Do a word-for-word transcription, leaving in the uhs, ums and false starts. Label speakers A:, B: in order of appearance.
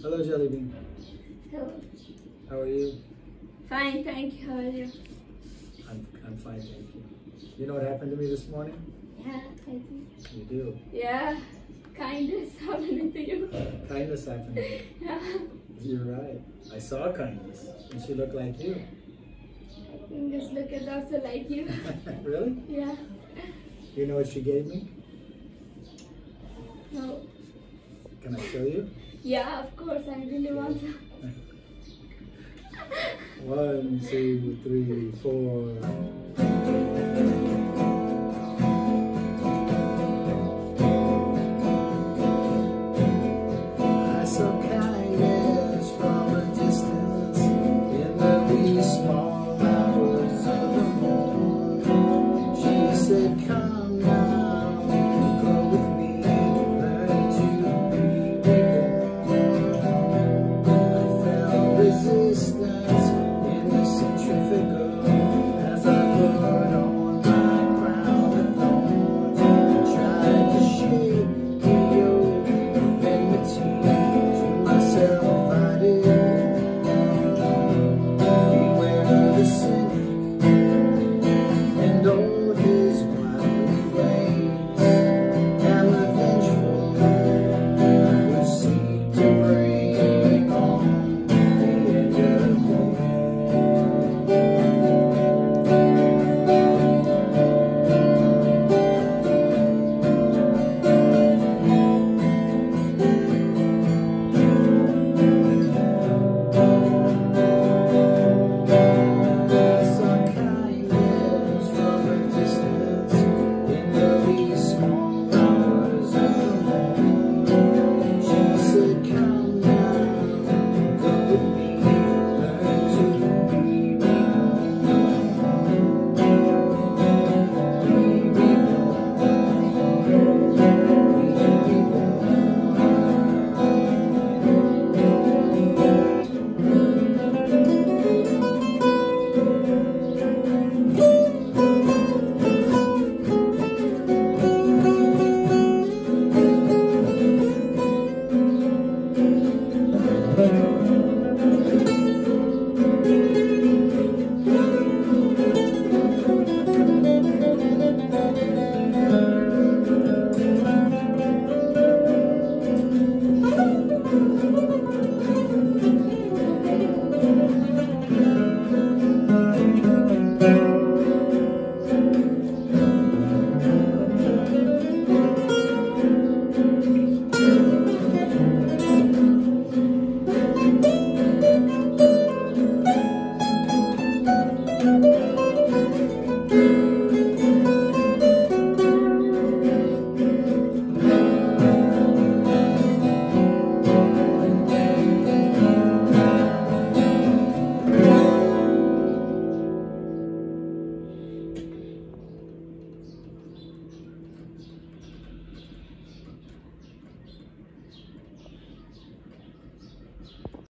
A: Hello, Jellybean.
B: Hello.
A: How are you?
B: Fine, thank you. How are you?
A: I'm, I'm fine, thank you. You know what happened to me this morning?
B: Yeah, I do.
A: You do?
B: Yeah, kindness happening to you.
A: Kindness happened to me.
B: Yeah.
A: You're right. I saw kindness, and she looked like you.
B: I think this look is also like you.
A: Really?
B: Yeah.
A: You know what she gave me?
B: No.
A: Can I show you?
B: Yeah, of course. I really want to.
A: One, two, three, four.